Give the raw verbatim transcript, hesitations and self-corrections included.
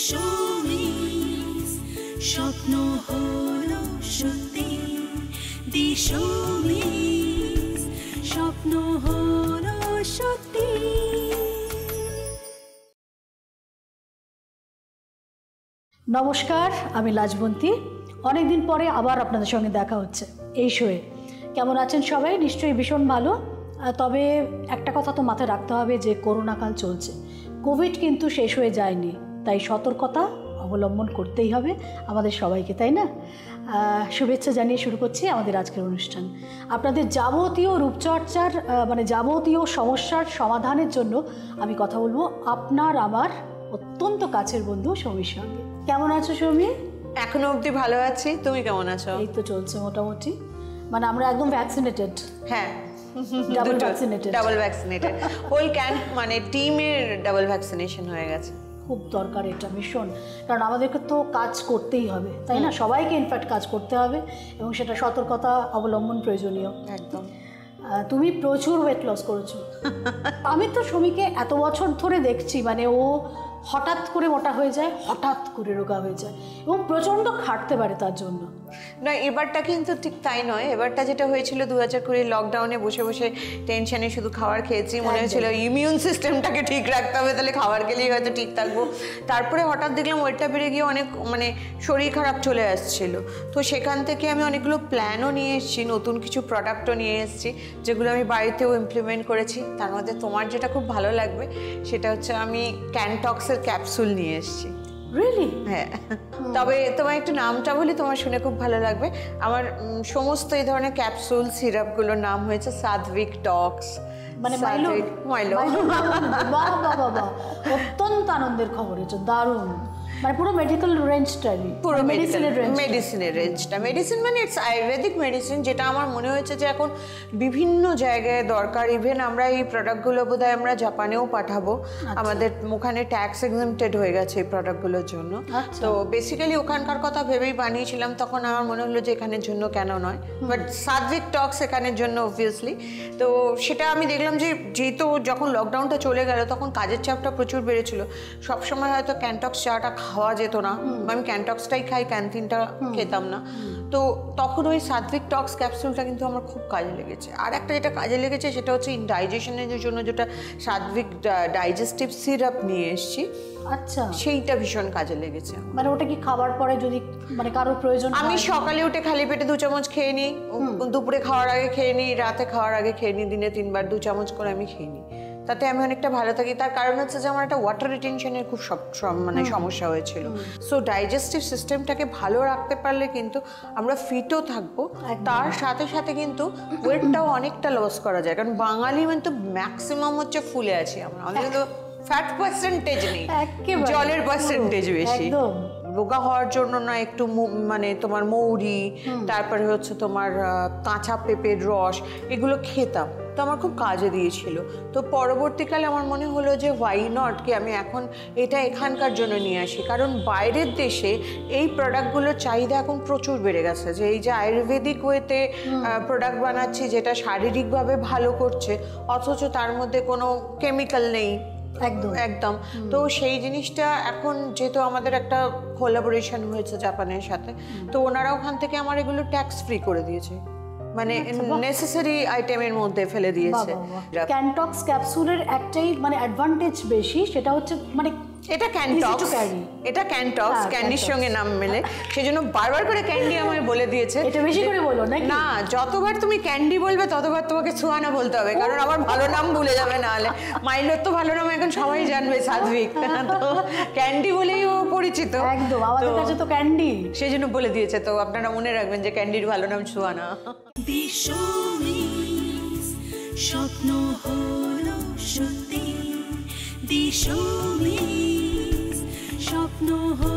Soumi, স্বপ্ন হলো সত্যি, দি Soumi, স্বপ্ন হলো সত্যি। নমস্কার, আমি লাজবন্তী। অনেকদিন পরে আবার আপনাদের সঙ্গে দেখা হচ্ছে এই শোয়ে। কেমন আছেন সবাই? নিশ্চয়ই ভীষণ ভালো। তবে একটা কথা তো মাথায় রাখতে হবে যে করোনাকাল চলছে, কোভিড কিন্তু শেষ হয়ে যায়নি, তাই সতর্কতা অবলম্বন করতেই হবে আমাদের সবাইকে, তাই না? শুভেচ্ছা জানিয়ে শুরু করছি আমাদের আজকের অনুষ্ঠান। আপনাদের যাবতীয় রূপচর্চার মানে যাবতীয় সমস্যার সমাধানের জন্য আমি কথা বলবো আপনার আমার অত্যন্ত কাছের বন্ধু সৌমির সঙ্গে। কেমন আছো সৌমি? এখনো অবধি ভালো আছি, তুমি কেমন আছো? এই তো চলছে মোটামুটি, মানে আমরা একদম ভ্যাকসিনেটেড। হ্যাঁ, double vaccinated double vaccinated whole camp, মানে টিমের ডাবল ভ্যাকসিনেশন হয়ে গেছে। খুব দরকার এটা ভীষণ, কারণ আমাদেরকে তো কাজ করতেই হবে, তাই না? সবাইকে ইনফ্যাক্ট কাজ করতে হবে এবং সেটা সতর্কতা অবলম্বন প্রয়োজনীয়। একদম। তুমি প্রচুর ওয়েট লস করেছো। আমি তো সৌমিকে এত বছর ধরে দেখছি, মানে ও হঠাৎ করে মোটা হয়ে যায়, হঠাৎ করে রোগা হয়ে যায় এবং প্রচণ্ড খাটতে পারে তার জন্য। না, এবারটা কিন্তু ঠিক তাই নয়। এবারটা যেটা হয়েছিল দু হাজার কুড়ি লকডাউনে বসে বসে টেনশনে শুধু খাবার খেয়েছি, মনে হয়েছিল ইমিউন সিস্টেমটাকে ঠিক রাখতে হবে, তাহলে খাবার খেলেই হয়তো ঠিক থাকবো। তারপরে হঠাৎ দেখলাম ওয়েটটা বেড়ে গিয়ে অনেক মানে শরীর খারাপ চলে আসছিল। তো সেখান থেকে আমি অনেকগুলো প্ল্যানও নিয়ে এসেছি, নতুন কিছু প্রোডাক্টও নিয়ে এসেছি, যেগুলো আমি বাড়িতেও ইমপ্লিমেন্ট করেছি। তার মধ্যে তোমার যেটা খুব ভালো লাগবে সেটা হচ্ছে আমি ক্যানটক্সের ক্যাপসুল নিয়ে এসেছি। রিয়েলি? হ্যাঁ, তবে তোমার একটু নামটা বলি, তোমার শুনে খুব ভালো লাগবে। আমার সমস্ত এই ধরনের ক্যাপসুল সিরাপগুলোর নাম হয়েছে সাত্বিক টক্স, মানে মাইলো মাইলো। বাহ বাহ বাহ, অত্যন্ত আনন্দের খবর, এটা দারুণ। মানে পুরো মেডিকেল রেঞ্জটাই, পুরো মেডিসিনের রেঞ্জ, মেডিসিনের রেঞ্জটা। মেডিসিন মানে ইটস আয়ুর্বেদিক মেডিসিন, যেটা আমার মনে হয়েছে যে এখন বিভিন্ন জায়গায় দরকার। ইভেন আমরা এই প্রোডাক্টগুলো বোধহয় আমরা জাপানেও পাঠাবো। আমাদের ওখানে ট্যাক্স এক্সেম্পটেড হয়ে গেছে এই প্রোডাক্টগুলোর জন্য। তো বেসিক্যালি ওখানকার কথা ভেবেই বানিয়েছিলাম, তখন আমার মনে হলো যে এখানের জন্য কেন নয়, বাট সাত্বিক টক্স এখানের জন্য অবভিয়াসলি। তো সেটা আমি দেখলাম যে যেহেতু যখন লকডাউনটা চলে গেল তখন কাজের চাপটা প্রচুর বেড়েছিল, সবসময় হয়তো ক্যানটক্স চাটা খাওয়া যেত না, আমি ক্যানটক্সটাই খাই, ক্যান্টিনটা খেতাম না। তো তখন ওই সাত্বিক টক্স ক্যাপসুলটা কিন্তু আমার খুব কাজে লেগেছে। আর একটা যেটা কাজে লেগেছে সেটা হচ্ছে ইনডাইজেশনের জন্য যেটা সাত্বিক ডাইজেস্টিভ সিরাপ নিয়ে এসেছি। আচ্ছা, সেইটা ভীষণ কাজে লেগেছে। মানে ওটা কি খাবার পরে যদি মানে কারোর প্রয়োজন? আমি সকালে উঠে খালি পেটে দু চামচ খেয়ে নিই, দুপুরে খাওয়ার আগে খেয়ে নিই, রাতে খাওয়ার আগে খেয়ে নিই, দিনে তিনবার দু চামচ করে আমি খেয়ে নিই। তাতে আমি অনেকটা ভালো থাকি। তার কারণ হচ্ছে যে আমার একটা ওয়াটার রিটেনশনের খুব মানে সমস্যা হয়েছিল। সো ডাইজেস্টিভ সিস্টেমটাকে ভালো রাখতে পারলে কিন্তু আমরা ফিটও থাকবো, তার সাথে সাথে কিন্তু ওয়েটটাও অনেকটা লস করা যায়। কারণ বাঙালি মানে তো ম্যাক্সিমাম হচ্ছে ফুলে আছি আমরা, আমাদের কিন্তু ফ্যাট পার্সেন্টেজ নেই, জলের পার্সেন্টেজ বেশি। রোগা হওয়ার জন্য না একটু মানে তোমার মৌরি, তারপরে হচ্ছে তোমার কাঁচা পেঁপের রস, এগুলো খেতাম, তো আমার খুব কাজে দিয়েছিল। তো পরবর্তীকালে আমার মনে হলো যে হোয়াই নট কি আমি এখন এটা এখানকার জন্য নিয়ে আসি, কারণ বাইরের দেশে এই প্রোডাক্টগুলোর চাহিদা এখন প্রচুর বেড়ে গেছে। যে এই যে আয়ুর্বেদিক ওয়েতে প্রোডাক্ট বানাচ্ছি যেটা শারীরিকভাবে ভালো করছে, অথচ তার মধ্যে কোনো কেমিক্যাল নেই একদম একদম তো সেই জিনিসটা এখন যেহেতু আমাদের একটা কোলাবোরেশন হয়েছে জাপানের সাথে, তো ওনারা ওখান থেকে আমার এগুলো ট্যাক্স ফ্রি করে দিয়েছে, মানে নেসেসারি আইটেমের মধ্যে ফেলে দিয়েছে। ক্যানটক্স ক্যাপসুলের একটাই মানে অ্যাডভান্টেজ বেশি, সেটা হচ্ছে মানে এটা ক্যানটক্স, এটা ক্যানটক্স ক্যান্ডির সঙ্গে নাম মেলে, সেজন্য বারবার করে ক্যান্ডি আমায় বলে দিয়েছে। এটা বেশি করে বলো নাকি? না, যতবার তুমি ক্যান্ডি বলবে ততবার তোমাকে সুহানা বলতে হবে, কারণ আমার ভালো নাম ভুলে যাবে, না হলে মাইলোর তো ভালো নাম এখন সবাই জানবে, সাত্বিক, তো ক্যান্ডি বলেই ও পরিচিত। একদম, আমাদের কাছে তো ক্যান্ডি, সেজন্য বলে দিয়েছে। তো আপনারা মনে রাখবেন যে ক্যান্ডির ভালো নাম সুহানা। দি Soumi, স্বপ্ন হলো সত্যি, দি Soumi, স্বপ্ন হলো